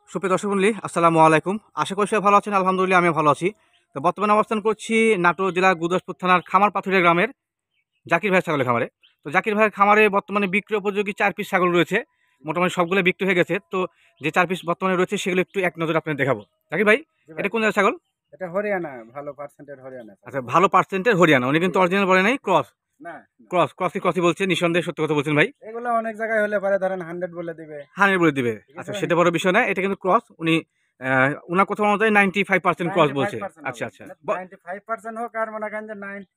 সুপ্রিয় দর্শক মণ্ডলী, আসসালামু আলাইকুম। আশা করি সবাই ভালো আছেন। আলহামদুলিল্লাহ আমি ভালো আছি। তো বর্তমানে অবস্থান করছি নাটোর জেলার গুরদাসপুর থানার খামার পাথুরিয়া গ্রামের জাকির ভাই ছাগলের খামারে। তো জাকির ভাইয়ের খামারে বর্তমানে বিক্রি উপযোগী 4 পিস ছাগল রয়েছে। মোটামুটি সবগুলো বিক্রি হয়ে গেছে। তো যে 4 পিস বর্তমানে রয়েছে সেগুলো একটু এক নজরে আপনাদের দেখাবো। জাকির ভাই, জি এটা ভাই, কোন জাতের ছাগল? এটা হরিয়ানা, ভালো পার্সেন্টের হরিয়ানা আচ্ছা, ছাগল ভাই। ভালো পার্সেন্টের হরিয়ানা। উনি কিন্তু জি। অরিজিনাল বলে নাই, ক্রস। না, না। ক্রসই বলছে, নিঃসন্দেহে সত্য কথা বলছেন ভাই। এগুলো অনেক জায়গায় হলে পারে, ধরেন 100 বলে দিবে। 100 বলে দিবে। ঠিক আছে আচ্ছা, ভাই? সেটা বড় বিষয় না। এটা কিন্তু ক্রস। উনি উনার কথা অনুযায়ী 95% ক্রস বলছে। 95% আচ্ছা, হবে। আচ্ছা। মানে 95% হোক আর মনে করেন যে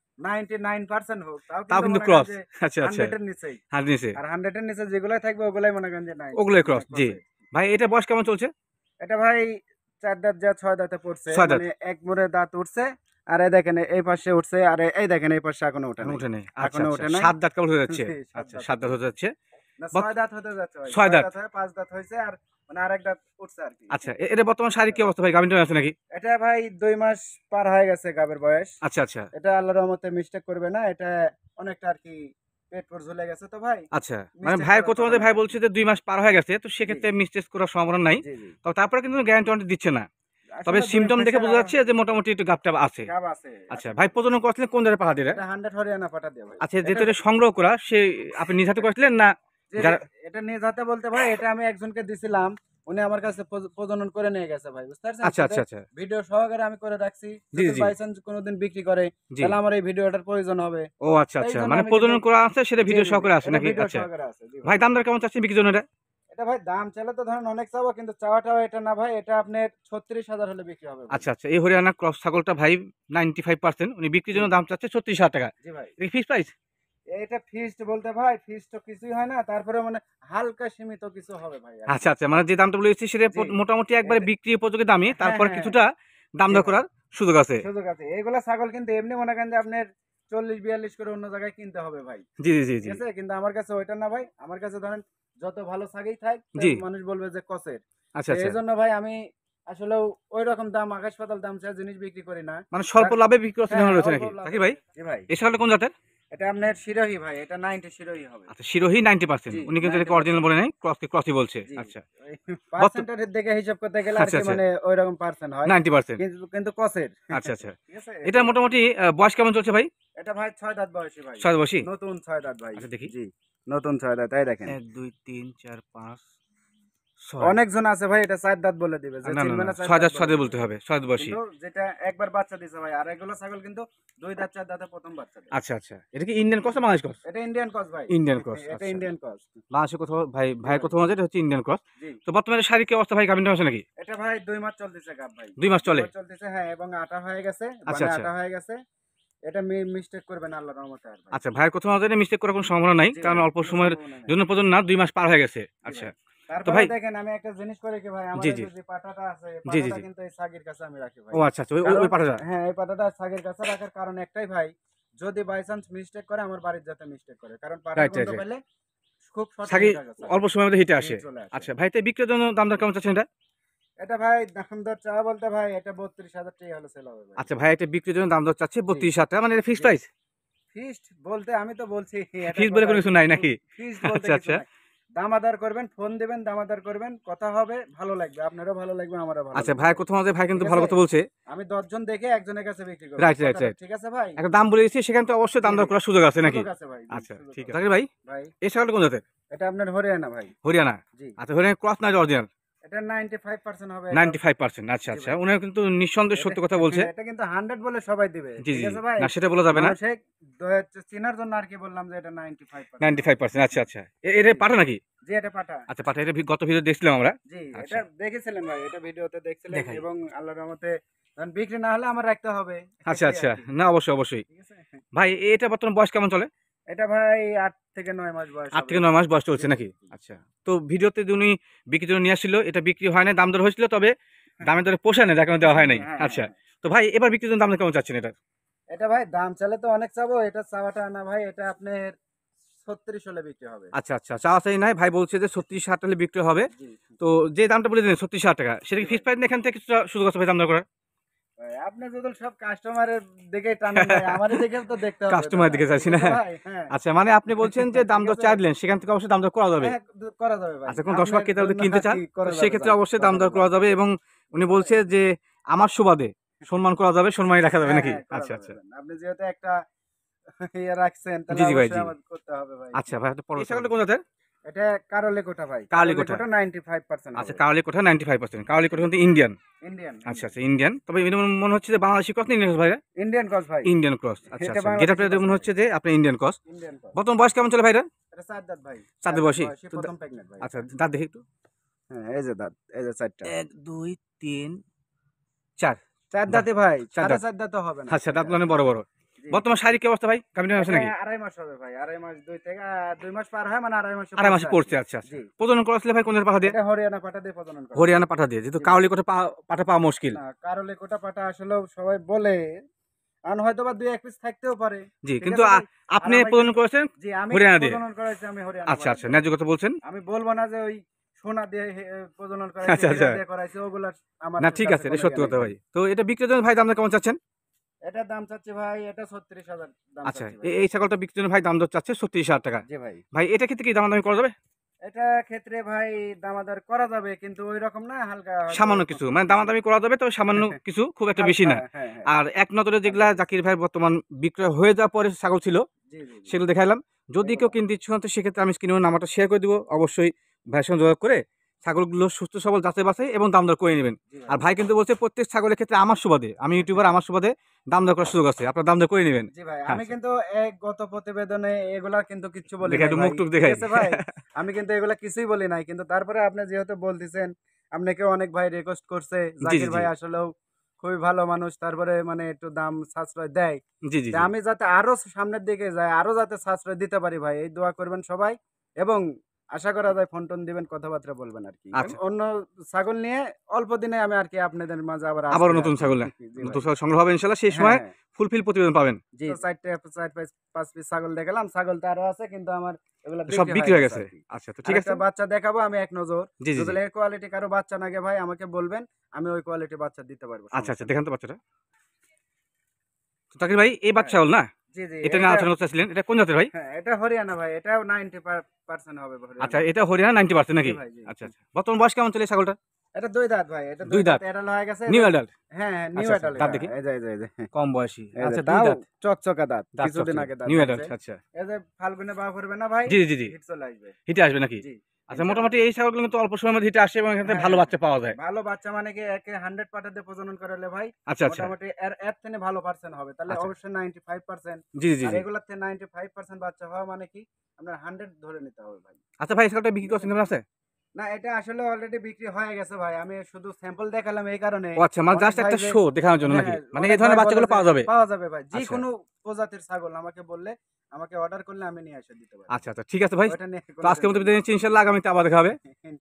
99% হোক, তাও তাও কিন্তু কিন্তু মনে করেন ক্রস। যে আচ্ছা, আচ্ছা। 100 এর নিচেই। হাত নিচে। আর 100 এর নিচে যেগুলাই থাকবে ওগুলাই মনে করেন যে 90, ওগুলোই মানে ক্রস, জি। ক্রসের। ভাই, এটা বয়স কেমন চলছে? এটা ভাই 4 দাঁত যা 6 দাঁতে পড়ছে, 6 দাঁত। মানে এক মোড়ে দাঁত উঠছে। আর এই দেখেন এই পাশে উঠছে, আর এই দেখেন এই পাশে এখনো ওঠে এখনো নাই। উঠে নেই। আচ্ছা, এখনো আচ্ছা। ওঠে নাই। 7 দাঁত কেবল হয়ে যাচ্ছে। জি, 7 আচ্ছা, দাঁত 7 হতে দাঁত হতে যাচ্ছে। যাচ্ছে। না, বত 6 দাঁত হতে যাচ্ছে ভাই। 6 6 দাঁত। দাঁত হয়ে 5 দাঁত হইছে, আর মানে আরেক দাঁত উঠছে আরকি। আচ্ছা, এটা বর্তমান শারীরিক কি অবস্থা ভাই? গাভীন-টাভীন আছে নাকি? এটা ভাই ২ মাস পার হয়ে গেছে গাবের বয়স। আচ্ছা, আচ্ছা। এটা আল্লাহর রহমতে মিস্টেক করবে না। এটা অনেকটা আরকি পেট পুর ঝুলে গেছে তো ভাই। আচ্ছা। মানে মিস্টেক ভাইয়ের করার কথা কথা অনুযায়ী নাই ভাই বলছে আরকি। যে ২ মাস পার হয়ে গেছে। তো জি, সেক্ষেত্রে মিসটেস করার সম্ভাবনা নাই। জি, জি। তো তারপরে কিন্তু গ্যারান্টি-ওয়ারেন্টি দিচ্ছে না। তবে আসলে ২ সিম্পটম দেখে মাসের বোঝা আরো যাচ্ছে যে মোটামুটি একটু গাব-টাব আছে। গাব আছে আচ্ছা, আসলে। ভাই প্রজনন করেছিলেন কোন জাতের পাঠা দিয়ে? এটা 100 হরিয়ানা পাঠা দিয়ে ভাই। আচ্ছা, এটা যেহেতু এটা সংগ্রহ করা, আপনি নিজ হাতে করেছিলেন না জি, জি, যারা? এটা নিজ হাতে বলতে ভাই, এটা আমি একজনকে দিছিলাম। উনি আমার কাছে প্রজনন করে নিয়ে গেছে ভাই। বুঝতে পারছেন? আচ্ছা, সাথে আচ্ছা, আচ্ছা। ভিডিও সহকারে আমি করে রাখছি। জি, যদি জি, বাই চান্স কোনদিন বিক্রি করে, জি। তাহলে আমার এই ভিডিওটার প্রয়োজন হবে। ও আচ্ছা, তো আচ্ছা। এইজন্য মানে আমি কিন্তু প্রজনন করা আছে সেটা জি, ভিডিও জি, জি। সহকারে আছে এটা নাকি? ভিডিও আচ্ছা। সহকারে আছে। জি ভাই। ভাই, দাম দর কেমন চাচ্ছেন বিক্রির জন্য এটা? এটা ভাই দাম চাইলে তো ধরেন অনেক চাওয়া, কিন্তু চাওয়াটাও এটা না ভাই। এটা আপনার ৩৬,০০০ হলে বিক্রি হবে ভাই। আচ্ছা, আচ্ছা। এই হরিয়ানা ক্রস ছাগলটা ভাই 95% উনি বিক্রির জি, জন্য দাম চাচ্ছে ৩৬,০০০ টাকা। জি ভাই। এটা কি ফিক্সড প্রাইস? এটা ফিক্সড বলতে ভাই, ফিক্সড তো কিছুই হয় না। তারপরে মানে হালকা সীমিত কিছু হবে ভাই আরকি। আচ্ছা, আচ্ছা। মানে যে দামটা বলেছি সেটা জি। মোটামুটি একবারে এটা বিক্রি উপযোগী দামই। হ্যাঁ, তারপর হ্যাঁ, হ্যাঁ। কিছুটা দাম জি দর ভাই। করার সুযোগ আছে। সুযোগ আছে। এগুলা ছাগল কিন্তু এমনি মনে করেন যে আপনার ৪০-৪২ করে অন্য জায়গায় কিনতে হবে ভাই। জি, জি, জি, ঠিক জি। আছে? কিন্তু আমার কাছে ওইটা না ভাই। আমার কাছে ধরেন যত ভালো ছাগই থাক, তো জি। মানুষ বলবে যে কসের। তো আচ্ছা, আচ্ছা। এজন্য ভাই আমি আসলেও ঐরকম দাম আকাশ পাতাল দাম ছাড়া জিনিস বিক্রি করি না। মানে স্বল্প লাভে বিক্রি করতে হ্যাঁ, হ্যাঁ, রয়েছে অল্প নাকি? লাভে জাকির ভাই? ভাই। জি ভাই। এই ছাগলটা কোন জাতের? এটা আপনার শিরোহী ভাই। এটা 90 শিরোহী হবে। আচ্ছা, শিরোহী 90%। জি, উনি কিন্তু এটাকে অরিজিনাল 90%। বলে নাই, ক্রসই বলছে। জি। আচ্ছা। ওই বর্ত পার্সেন্টের দিকে হিসাব করতে গেলে আচ্ছা, আরকি আচ্ছা। মানে ঐরকম পার্সেন্ট হয়। 90%। কিন্তু কসের। আচ্ছা, আচ্ছা। ঠিক আছে? এটা এজন্য। মোটামুটি বয়স কেমন চলছে ভাই? এটা ভাই ৬ দাঁত বয়সী ভাই। ৬ বয়সী? নতুন ৬ দাঁত ভাই। আচ্ছা, দেখি। জি, নতুন ৬ দাঁত। এই দেখেন। ১, ২, ৩, ৪, ৫, ৬। অনেকজন আছে ভাই এটা ৪ দাঁত বলে দিবে। যে না, না, চিনবে না। না ৪ ৬ দাঁত দাঁত, ৬ বলে দাঁত দিবে বলতে ভাই। হবে। ৬ দাঁত বয়সী। কিন্তু যেটা একবার বাচ্চা দিছে ভাই। আর এগুলো ছাগল কিন্তু ২ দাঁত ৪ দাঁতে ১ম বাচ্চা দেয়। আচ্ছা, আচ্ছা। এটা কি ইন্ডিয়ান ক্রস না বাংলাদেশ ক্রস? এটা ইন্ডিয়ান ক্রস ভাই। ইন্ডিয়ান ক্রস, এটা আচ্ছা। Indian cross. বাংলাদেশের কোথাও জি ভাইয়ের ভাই। কোথাও এটা হচ্ছে ইন্ডিয়ান ক্রস। জি। তো বর্তমানে শারীরিক কি অবস্থা ভাই, গাভীন-টাভীন আছে নাকি? এটা ভাই ২ মাস চলতেছে গাব ভাই। ২ মাস ২ চলে? মাস চলতেছে, হ্যাঁ, এবং আটা হয়ে গেছে। আচ্ছা, বানে আচ্ছা। আটা হয়ে গেছে। এটা মিস্টেক করবে না আল্লাহর রহমতে আর ভাই। আচ্ছা, ভাইয়ের কথা অনুযায়ী মিস্টেক করার কোনো সম্ভাবনা নাই। জি কারণ ভাই, অল্প কোনো সময়ের সম্ভাবনা নাই। জন্য পর্যন্ত না, ২ মাস পার হয়ে গেছে। জি আচ্ছা। ভাই। তো তারপরেও ভাই, দেখেন আমি একটা জিনিস করি কি ভাই, আমার জি, এই জি। যে পাটাটা আছে, এই জি, জি, পাটাটা জি। কিন্তু এই ছাগির কাছে আমি রাখি ও ভাই। আচ্ছা, আচ্ছা। ওই কারণ পাঠাটা। হ্যাঁ, এই পাটাটা ছাগির কাছে রাখার কারণ একটাই ভাই, যদি বাই চান্স মিস্টেক করে আমার বাড়ির যাতে মিস্টেক করে। কারণ পাটার রাইট, গন্ধ রাইট, রাইট। পেলে খুব শর্টে সাগি হিট হয়ে যায় ছাগল। অল্প সময়ের মধ্যে হিটে আসে। হিট চলে আসে। আচ্ছা, ভাই তো বিক্রির জন্য দাম দর কেমন চাচ্ছেন এটা? এটা ভাই দাম দর চাওয়া বলতে ভাই, এটা ৩২,০০০ টাকা হলে সেল হবে ভাই। আচ্ছা, ভাই এটা বিক্রির জন্য দাম দর চাচ্ছে জি, ৩২,০০০ টাকা। মানে এটা ফিক্সড জি। প্রাইস? ফিক্সড বলতে আমি তো বলছি এটা ফিক্সড বলে কোনো কোথায় কিছু নাই নাকি? ফিক্সড বলতে আচ্ছা, কিছু আচ্ছা। নাই। দামাদার করবেন, ফোন দিবেন, দামাদার করবেন, কথা হবে, ভালো লাগবে। আপনারও ভালো লাগবে, আমারও ভালো আচ্ছা, লাগবে ভাইয়ের ভাই। কথা অনুযায়ী ভাই কিন্তু ঠিক ভালো আছে? কথা বলছে। আমি ১০ জন দেখে একজনের কাছে বিক্রি করব। রাইট, রাইট, কথাটা রাইট। ঠিক আছে ভাই? একটা দাম বলে দিচ্ছি, সেখানে তো অবশ্যই জি, দাম দর জি। করার সুযোগ আছে নাকি? সুযোগ আছে ভাই। জি, আচ্ছা, সুযোগ ঠিক আছে। আছে। জাকির ভাই, ভাই, এই ছাগলটা কোন জাতের? এটা আপনার হরিয়ানা ভাই। হরিয়ানা? জি। আচ্ছা, হরিয়ানা ক্রস না অরিজিনাল? এটা 95% হবে এটা। 95%। আচ্ছা, জি আচ্ছা। ভাই। উনিও কিন্তু নিঃসন্দেহে এটা সত্য কথা বলছে। এটা কিন্তু 100 বলে সবাই দিবে। জি, ঠিক জি। আছে ভাই? না, সেটা বলা যাবে না। মানুষে চেনার জন্য আরকি বললাম যে এটা 95% হবে। 95%। আচ্ছা, আচ্ছা। এটা জি। পাঠা নাকি? জি, এটা পাঠা। আচ্ছা, পাঠা। এটা গত ভিডিও দেখছিলাম আমরা। জি, এটা আচ্ছা, দেখেছিলেন ভাই। এটা ভিডিওতে দেখছিলেন, দেখাই। এবং আল্লাহর রহমতে ধরেন বিক্রি না হলে আমার রাখতে হবে। আচ্ছা, এটাই আচ্ছা। আরকি। না, অবশ্যই, অবশ্যই। ঠিক আছে? ভাই, এটা বর্তমান বয়স কেমন চলে? এটা ভাই ৮ থেকে ৯ মাস বয়স ৮ হবে। থেকে ৯ মাস বয়স জি, চলছে জি, নাকি? জি। আচ্ছা। তো ভিডিওতে যে উনি বিক্রির জন্য নিয়ে আসছিল, এটা বিক্রি হয় নাই, দাম দর হয়েছিল। তবে দামের দরে পোষায় নাই, যার কারণে দেওয়া হয় নাই। হ্যাঁ, হ্যাঁ, আচ্ছা। হ্যাঁ। তো ভাই, এবার বিক্রির জন্য দাম দর কেমন চাচ্ছেন এটার? এটা ভাই দাম চাইলে তো অনেক চাবো। এটা চাওয়াটা না ভাই, এটা আপনার ৩৬ হলে বিক্রি হবে। আচ্ছা, আচ্ছা। চাওয়া-চাই নাই। ভাই বলছে যে ৩৬,০০০ হলে বিক্রি হবে। জি, তো যে দামটা বলে দিলেন ৩৬,০০০ টাকা, সেটা জি কি ভাই। ফিক্সড প্রাইস না, এখান থেকে কিছুটা সুযোগ আছে ভাই দাম দর করার? ভাই আপনি যদি সব কাস্টমারের দিকে টানেন ভাই আমাদের দিকেও তো দেখতে হবে কাস্টমার দিকে চাইছি না। ভাই হ্যাঁ আচ্ছা, মানে আপনি বলছেন যে দাম দর ঠিক আছে। চাইলেন, সেখান থেকে অবশ্যই দাম দর করা যাবে। হ্যাঁ, করা যাবে ভাই। আচ্ছা, কোন দর্শক আপনার ক্রেতা যদি জন্য কিনতে চান, কি তো করা যাবে সেক্ষেত্রে ভাই? অবশ্যই দাম দর করা যাবে এবং উনি বলছে যে আমার সুবাদে সম্মান করা যাবে, সম্মানই রাখা যাবে হ্যাঁ, নাকি? হ্যাঁ, করা আচ্ছা, যাবে আচ্ছা। ভাই। আপনি যেহেতু একটা ইয়ে রাখছেন জি, তাহলে জি ভাই, অবশ্যই জি। আমাদের করতে হবে ভাই। আচ্ছা ভাই, আপনি এই ছাগলটা কোন জাতের? এটা কারোলে কোঠা ভাই। কাওয়ালি কারোলে কোঠা। কোঠা 95% আচ্ছা, হবে। কাওয়ালি কোঠা 95%। কাওয়ালি কোঠা কিন্তু ইন্ডিয়ান। ইন্ডিয়ান, আচ্ছা, আচ্ছা, ইন্ডিয়ান। তবে এটা মনে হচ্ছে যে বাংলাদেশি ক্রস না ইন্ডিয়ান ক্রস ভাইরা? ইন্ডিয়ান ক্রস ভাই। Indian cross. আচ্ছা, এটা আচ্ছা। বাংলাদেশি গেটআপটা ক্রস মনে ভাই। হচ্ছে যে আপনার ইন্ডিয়ান ক্রস। Indian cross. বর্তমান বয়স কেমন চলে ভাইরা? এটা 4 দাঁত ভাই। 4 4 দাঁত দাঁত বয়সী? বয়সী তো প্রথম প্রেগন্যান্ট ভাই। আচ্ছা, দাঁত দেখি একটু। হ্যাঁ, এই যে দাঁত, এই যে 4 টা। 1, 2, 3, 4। 4 বাহ! দাঁতে ভাই, 4 সাড়ে দাঁত। 4 দাঁতও হবে না। আচ্ছা, দাঁত মানে বড়, বড়। জি। বর্তমান শারীরিক কি অবস্থা ভাই? গাভীর হয়েছে এটা নাকি? 2.5 মাস হবে ভাই। 2.5 মাস 2 থেকে 2 মাস পার হয় মানে 2.5 মাসে 2.5 মাসে পড়ছে পড়ছে। আরকি। আচ্ছা, আচ্ছা। জি। প্রজনন করাচ্ছিলে ভাই কোন পাঠা দিয়ে? এটা হরিয়ানা পাঠা দিয়ে প্রজনন করা। হরিয়ানা পাঠা দিয়ে। যেহেতু জি। কাওয়ালি কোঠা পাঠা পাওয়া মুশকিল। না, কারোলে কোঠা পাঠা আসলেও সবাই বলে। আর হয়তোবা 2-1 পিস থাকতেও পারে। জি, ঠিক কিন্তু আছে ভাই? আর আপনি আমি প্রজনন কিন্তু করেছেন জি, আমি হরিয়ানা দিয়ে। প্রজনন করাইছি আমি হরিয়ানা আচ্ছা, পাঠা আচ্ছা। দিয়ে। ন্যায্য কথা বলছেন। আমি বলব না যে ওই সোনা দিয়ে প্রজনন করাইছি, আচ্ছা, হীরা আচ্ছা। দিয়ে করাইছি ওগুলা আমার না, ঠিক কাছে আছে। এটা কোনো সত্যি ইয়ে কথা নেই ভাই। তো এটা বিক্রির জন্য ভাই দামটা কেমন চাচ্ছেন? এটার দাম চাচ্ছি ভাই, এটা 36,000 দাম আচ্ছা, চাচ্ছি ভাই। এই ছাগলটা বিক্রির জন্য ভাই দাম দর চাচ্ছে 36,000 টাকা। জি ভাই। ভাই এটা ক্ষেত্রে কি দামাদামি করা যাবে? এটা ক্ষেত্রে ভাই দামাদার করা যাবে কিন্তু ওইরকম না, হালকা হয়তো সামান্য কিছু। মানে দামাদামি করা যাবে, তবে সামান্য কিছু, খুব একটা বেশি না। হ্যাঁ, হ্যাঁ, হ্যাঁ। আর এক নজরে যেগুলা জাকির ভাই বর্তমান বিক্রয় হয়ে যাওয়ার পরে ছাগল ছিল, জি, জি, জি। সেগুলো দেখাইলাম। যদি কেউ এগুলা। কিনতে ইচ্ছুক হন, তো সেক্ষেত্রে আমি স্ক্রিনে নাম্বারটা শেয়ার করে দিব। অবশ্যই ভাইয়ের সঙ্গে যোগাযোগ করে ছাগলগুলো সুস্থ সবল যাচাই বাছাই এবং দাম দর করে নেবেন। জি আর ভাই। ভাই কিন্তু বলছে প্রত্যেক ছাগলের ক্ষেত্রে আমার সুবাদে, আমি ইউটিউবার, আমার সুবাদে দাম দর করার সুযোগ আছে। আপনার দাম দর করে নেবেন। জি ভাই, হ্যাঁ, আমি কিন্তু গত প্রতিবেদনে এগুলা কিন্তু কিচ্ছু বলি দেখে নাই একটু ভাই। মুখ টুক ঠিক দেখাই। আছে ভাই? আমি কিন্তু এগুলা কিছুই বলি নাই। কিন্তু তারপরে আপনি যেহেতু বলতেছেন, আপনাকেও অনেক ভাই রিকোয়েস্ট করছে। জি, জি, জাকির জি। ভাই আসলেও খুবই ভালো মানুষ। তারপরে মানে একটু দাম সাশ্রয় দেয়। জি, জি, তা জি। আমি যাতে আরো সামনের দিকে যাই, আরো যাতে সাশ্রয় দিতে পারি ভাই, এই দোয়া করবেন সবাই। এবং আশা করা যায় ফোন-টোন দিবেন, কথাবার্তা বলবেন আরকি। আচ্ছা। অন্য ছাগল নিয়ে অল্প দিনে আমি আরকি আপনাদের মাঝে আবার আবারও আসছি নতুন আরকি। ছাগল জি নতুন ভাই। ছাগল সংগ্রহ হবে ইনশাআল্লাহ। সেই হ্যাঁ, সময় হ্যাঁ। ফুলফিল প্রতিবেদন পাবেন। জি, 4 পিস ছাগল দেখালাম। ছাগল তো আরো আছে কিন্তু আমার এগুলা সব বিক্রি বিক্রি হয়ে হয়ে গেছে গেছে। আরকি। আচ্ছা, তো ঠিক আছে। আরেকটা বাচ্চা দেখাবো আমি এক নজর। জি, জি, যদি জি। এর কোয়ালিটি কারো বাচ্চা লাগে ভাই আমাকে বলবেন। আমি ওই কোয়ালিটির বাচ্চা দিতে পারবো। আচ্ছা, সমস্যা আচ্ছা। নেই। দেখান তো বাচ্চাটা। তো তাকির ভাই, এই হ্যাঁ। বাচ্চা ছাগল না? জি, জি। এটা নিয়ে এটা আলোচনা করতে চাচ্ছিলেন। এটা কোন জাতের ভাই? হ্যাঁ, এটা হরিয়ানা ভাই। এটাও 90% হবে আচ্ছা, হরিয়ানা। এটা হরিয়ানা 90% জি নাকি? ভাই, জি। আচ্ছা, আচ্ছা। বর্তমান বয়স কেমন চলে এই ছাগলটার? এটা 2 দাঁত ভাই। এটা 2 2 দাঁত দাঁত। এডাল হয়ে গেছে। নিউ এটা অ্যাডাল্ট। হ্যাঁ, হ্যাঁ, নিউ আচ্ছা, আচ্ছা। অ্যাডাল দাঁত এটা। দেখি। এই যে। কম বয়সী। এই যে আচ্ছা, 2 তাও দাঁত। চকচকা দাঁত। দাঁত কিছুদিন চকচকে। আগে দাঁত নিউ ভাঙছে। অ্যাডাল্ট। আচ্ছা। এই যে ফাল্গুনে বাহ করবে না ভাই? জি, জি, জি। হিট চলে আসবে। হিটে আসবে নাকি? জি। আচ্ছা, ইনশাআল্লাহ। মোটামুটি এই ছাগলগুলো কিন্তু অল্প সময়ের মধ্যে হিটে আসে এবং এখান থেকে হ্যাঁ, ভালো হ্যাঁ। বাচ্চা পাওয়া যায়। ভালো বাচ্চা মানে কি একে 100 পাঠা দিয়ে প্রজনন করালে ভাই আচ্ছা, আচ্ছা। মোটামুটি এর থেকে ভালো পার্সেন্ট হবে। তাহলে আচ্ছা। অবশ্যই 95%। জি, জি, আর জি। এগুলাতে 95% বাচ্চা হওয়া মানে কি আপনার 100 ধরে নিতে হবে ভাই। আচ্ছা ভাই, এই ছাগলটা বিক্রি করার চিন্তা ভাবনা আছে? না, এটা আসলে অলরেডি বিক্রি হয়ে গেছে ভাই। আমি শুধু স্যাম্পল দেখালাম এই কারণে। ও আচ্ছা, মানে অনেক জাস্ট ভাই একটা যে শো দেখানোর জন্য নাকি? হ্যাঁ, মানে অনেক এই ধরনের ভাই বলে বাচ্চাগুলো যে পাওয়া যাবে? পাওয়া যাবে ভাই। আচ্ছা। যেকোনো প্রজাতির ছাগল আমাকে বললে, আমাকে অর্ডার করলে আমি নিয়ে এসে দিতে পারবো। আচ্ছা, আচ্ছা। ঠিক আছে ভাই। ওটা নিয়ে তো কোনো আজকের মতো টেনশন বিদায় নেই। নিচ্ছি। ইনশাআল্লাহ আগামীতে আবার দেখা হবে।